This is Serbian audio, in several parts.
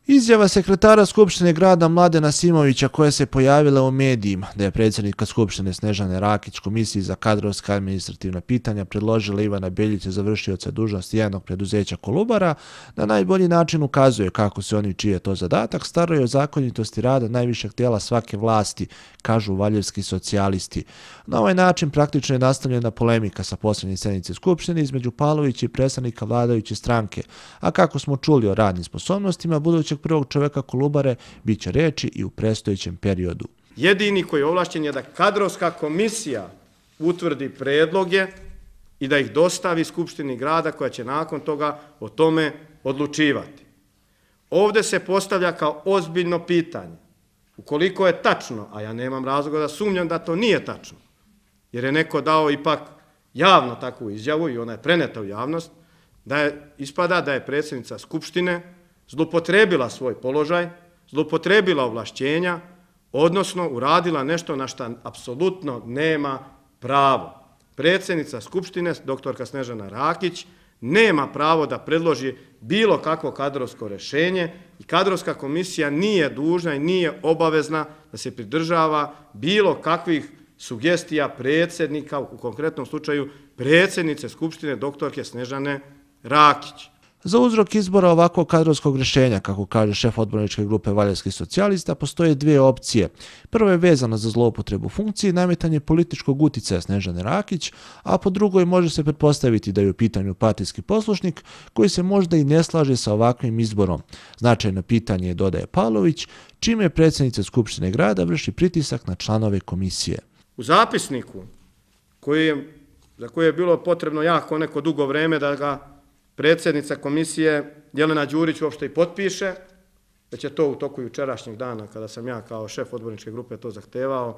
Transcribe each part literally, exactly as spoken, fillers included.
Izjava sekretara Skupštine grada Mladena Simovića koja se pojavila u medijima da je predsjednika Skupštine Snežane Rakić Komisiji za kadrovska i administrativna pitanja predložila Ivana Beljića za vršioca dužnosti javnog preduzeća Kolubara, na najbolji način ukazuje kako se oni čiji je to zadatak staraju o zakonitosti rada najvišeg tijela svake vlasti, kažu valjevski socijalisti. Na ovaj način praktično je nastavljena polemika sa posljednje sjednice Skupštine između Pavlovića i predstavnika vladajuće stranke, a kako smo čuli o radnim sposobnostima budućeg prvog čovjeka Kolubare bit će reči i u predstojećem periodu. Jedini koji je ovlašćen je da kadrovska komisija utvrdi predloge i da ih dostavi Skupštini grada koja će nakon toga o tome odlučivati. Ovdje se postavlja kao ozbiljno pitanje. Ukoliko je tačno, a ja nemam razloga da sumnjam da to nije tačno, jer je neko dao ipak javno takvu izjavu i ona je preneta u javnost, da je ispada da je predsjednica Skupštine zlupotrebila svoj položaj, zlupotrebila ovlašćenja, odnosno uradila nešto na što apsolutno nema pravo. Predsjednica Skupštine, doktorka Snežana Rakić, nema pravo da predloži bilo kakvo kadrovsko rješenje i kadrovska komisija nije dužna i nije obavezna da se pridržava bilo kakvih sugestija predsjednika, u konkretnom slučaju predsjednice Skupštine doktorke Snežane Rakić. Za uzrok izbora ovakvog kadrovskog rješenja, kako kaže šef odborničke grupe valjevskih socijalista, postoje dvije opcije. Prvo je vezano za zloupotrebu funkcije i nametanje političkog uticaja Snežane Rakić, a po drugoj može se pretpostaviti da je u pitanju partijski poslušnik koji se možda i ne slaže sa ovakvim izborom. Značajno pitanje je, dodaje Pavlović, čime predsjednica Skupštine grada vrši pritisak na članove komisije. U zapisniku, koji je, za koje je bilo potrebno jako neko dugo vreme da ga predsjednica komisije Jelena Đurić uopšte i potpiše, već je to u toku jučerašnjeg dana, kada sam ja kao šef odborničke grupe to zahtevao,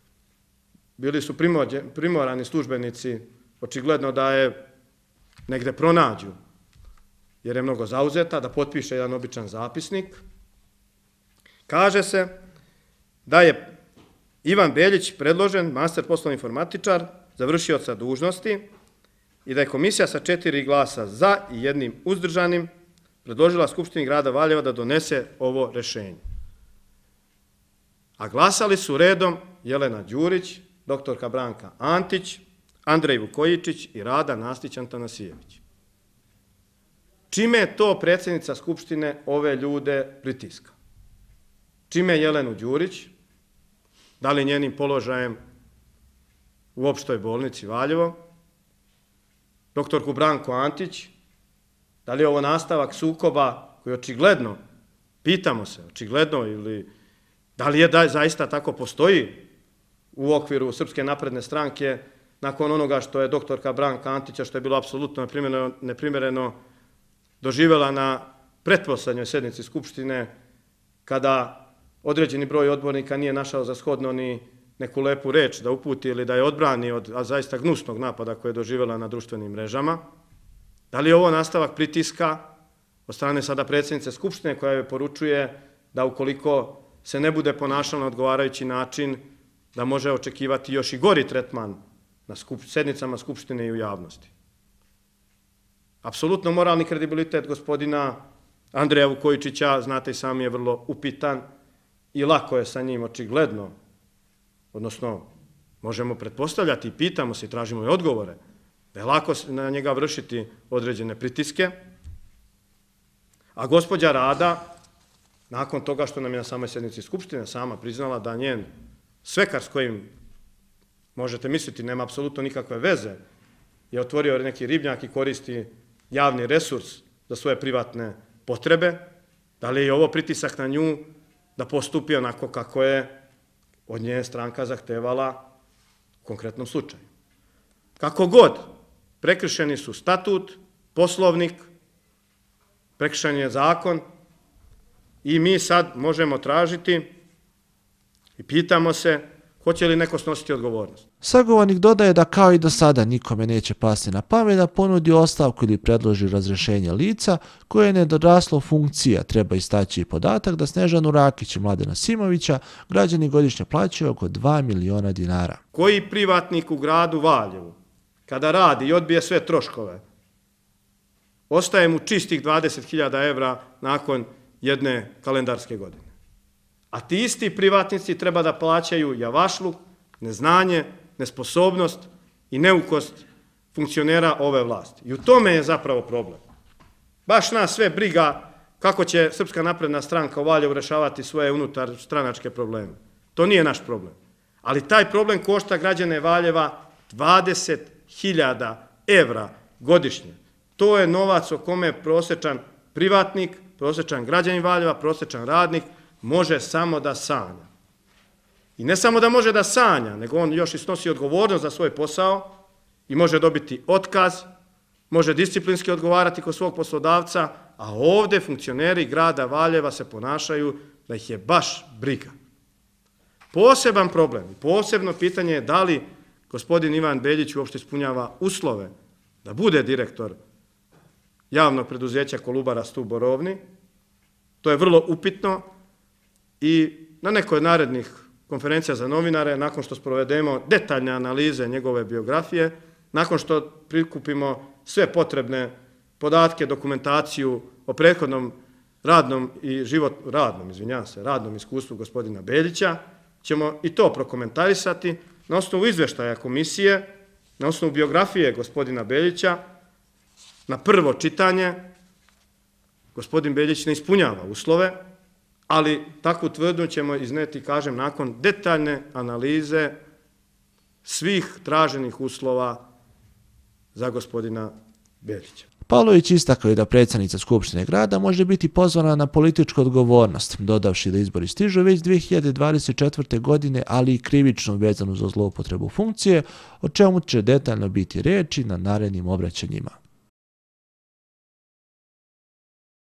bili su primorani službenici, očigledno da je negde pronađu, jer je mnogo zauzeta, da potpiše jedan običan zapisnik. Kaže se da je Ivan Beljić predložen, master poslovni informatičar, za vršioca dužnosti, i da je komisija sa četiri glasa za i jednim uzdržanim predložila Skupštini grada Valjeva da donese ovo rješenje. A glasali su redom Jelena Đurić, doktorka Branka Antić, Andrej Vukojičić i Rada Nastić-Antanasijević. Čime je to predsjednica Skupštine ove ljude pritiska? Čime Jelenu Đurić, da li njenim položajem u opštoj bolnici Valjevo, doktorku Branko Antić, da li je ovo nastavak sukoba koji očigledno, pitamo se, očigledno, ili da li je da zaista tako postoji u okviru Srpske napredne stranke nakon onoga što je doktorka Branka Antića, što je bilo apsolutno neprimjereno, doživjela na pretposlednjoj sednici Skupštine, kada određeni broj odbornika nije našao za shodno ni neku lepu reč da uputi ili da je odbrani od zaista gnusnog napada koje je doživjela na društvenim mrežama. Da li je ovo nastavak pritiska od strane sada predsjednice Skupštine koja joj poručuje da ukoliko se ne bude ponašala na odgovarajući način, da može očekivati još i gori tretman na sednicama Skupštine i u javnosti. Apsolutno moralni kredibilitet gospodina Andreja Vukojičića, znate i sami, je vrlo upitan i lako je sa njim očigledno, odnosno možemo pretpostavljati i pitamo se i tražimo i odgovore, da je lako na njega vršiti određene pritiske, a gospođa Rada, nakon toga što nam je na samoj sjednici Skupštine sama priznala da njen svekar s kojim, možete misliti, nema apsolutno nikakve veze, je otvorio neki ribnjak i koristi javni resurs za svoje privatne potrebe, da li je ovo pritisak na nju da postupi onako kako je od nje stranka zahtevala u konkretnom slučaju. Kako god, prekršeni su statut, poslovnik, prekršen je zakon i mi sad možemo tražiti i pitamo se hoće li neko snositi odgovornost. Sagovornik dodaje da kao i do sada nikome neće pasti na pamet da ponudi ostavku ili predloži razrješenje lica koje je nedoraslo funkcija. Treba istaći i podatak da Snežanu Rakić i Mladena Simovića građani godišnje plaćaju oko dva miliona dinara. Koji privatnik u gradu Valjevu, kada radi i odbije sve troškove, ostaje mu čistih dvadeset hiljada evra nakon jedne kalendarske godine. A ti isti privatnici treba da plaćaju javašluk, neznanje, nesposobnost i neukost funkcionera ove vlasti. I u tome je zapravo problem. Baš nas sve briga kako će Srpska napredna stranka u Valjevu rešavati svoje unutar stranačke probleme. To nije naš problem. Ali taj problem košta građane Valjeva dvadeset hiljada evra godišnje. To je novac o kome prosječan privatnik, prosječan građanin Valjeva, prosječan radnik može samo da sanja. I ne samo da može da sanja, nego on još i snosi odgovornost za svoj posao i može dobiti otkaz, može disciplinski odgovarati kod svog poslodavca, a ovdje funkcioneri grada Valjeva se ponašaju da ih je baš briga. Poseban problem i posebno pitanje je da li gospodin Ivan Beljić uopšte ispunjava uslove da bude direktor javnog preduzeća Kolubara Stub Borovni. To je vrlo upitno i na nekoj od narednih konferencija za novinare, nakon što sprovedemo detaljne analize njegove biografije, nakon što prikupimo sve potrebne podatke, dokumentaciju o prethodnom radnom i život, radnom, izvinjavam se, radnom iskustvu gospodina Beljića, ćemo i to prokomentarisati na osnovu izveštaja komisije, na osnovu biografije gospodina Beljića. Na prvo čitanje gospodin Beljić ne ispunjava uslove, ali takvu tvrdnju ćemo izneti, kažem, nakon detaljne analize svih traženih uslova za gospodina Beljića. Pavlović istakao je da predsjednica Skupštine grada može biti pozvana na političku odgovornost, dodavši da izbori stižu već dvije hiljade dvadeset četvrte. godine, ali i krivično vezanu za zloupotrebu funkcije, o čemu će detaljno biti reči na narednim obraćanjima.